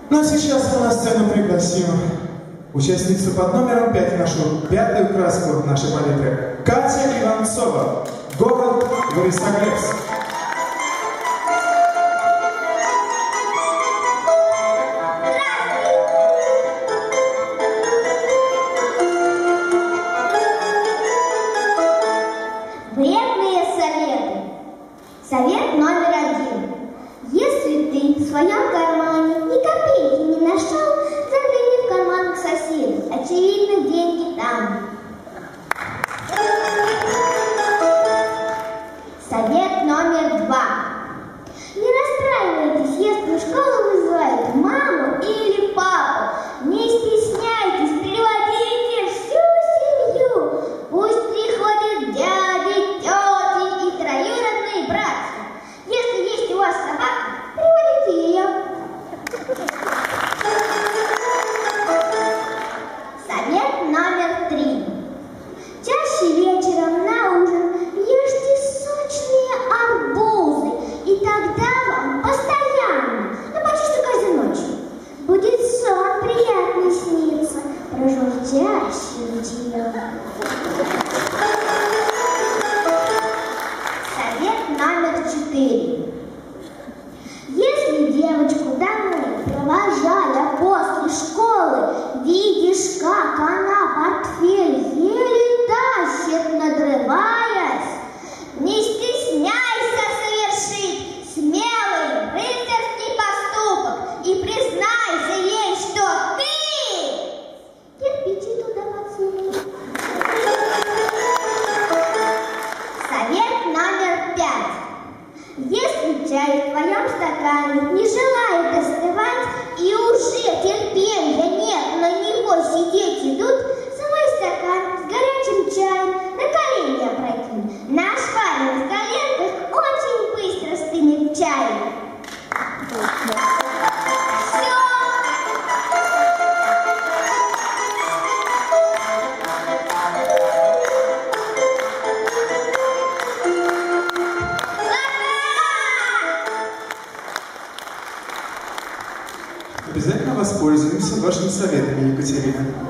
Ну а сейчас мы на сцену пригласим участницу под номером 5, нашу пятую краску нашей палитры, Катя Иванцова, город Борисоглебск. Вредные советы. Совет номер 1. Если ты в своем кармане ни копейки не нашел, загляни в карман к соседу. Очевидно, деньги там. Совет номер 2. Не расстраивайтесь, если в школу вызывают маму или папу. Не стесняйтесь, приводите всю семью. Пусть приходят дяди, тети и троюродные братья. Если есть у вас собака, приводите ее. Совет номер 3. Чаще вечером на ужин ешьте сочные арбузы, и тогда вам постоянно, почти что каждую ночь, будет сон приятный сниться про журчащий ручеек. Совет номер 4. Если девочку домой, провожая после школы, видишь, как она портфель еле тащит, надрываясь, не стесняйся совершить смелый рыцарский поступок и признайся ей, что ты кирпичи туда подсунул. Совет номер 5. Если чай в твоем стакане не желает остывать и уже терпенья нет, на него сидеть идут, свой стакан с горячим чаем на колени опрокинь. Наш парень в коленках очень быстро стынет чай. Все. Обязательно воспользуемся вашими советами, Екатерина.